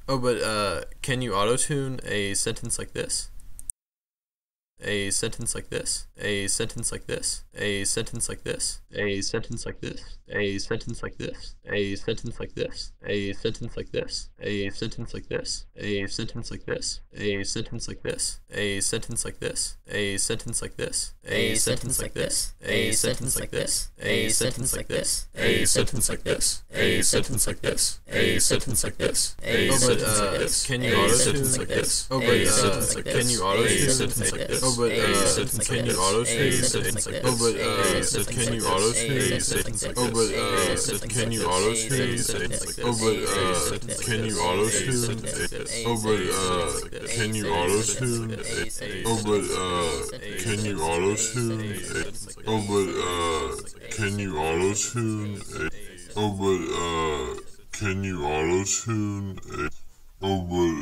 Oh, but can you auto-tune a sentence like this? A sentence like this, a sentence like this, a sentence like this, a sentence like this, a sentence like this, a sentence like this, a sentence like this, a sentence like this, a sentence like this, a sentence like this, a sentence like this, a sentence like this, a sentence like this, a sentence like this, a sentence like this, a sentence like this, a sentence like this, a sentence like this, a sentence like this, can you auto-tune like this? Oh, but can you auto-tune sentence like this? Oh, but can you auto-tune sentence like this? Oh, but can you auto-tune sentence like this? Oh, but can you auto-tune sentence like this? Oh, but can you auto-tune sentence like this? Oh, but can you auto-tune? Oh, but can you auto-tune? Oh, but can you auto-tune? Oh, but can you auto-tune? Oh, but